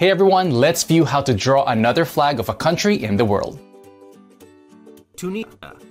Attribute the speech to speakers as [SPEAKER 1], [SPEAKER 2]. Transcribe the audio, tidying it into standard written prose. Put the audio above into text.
[SPEAKER 1] Hey everyone, let's view how to draw another flag of a country in the world.
[SPEAKER 2] Tunisia.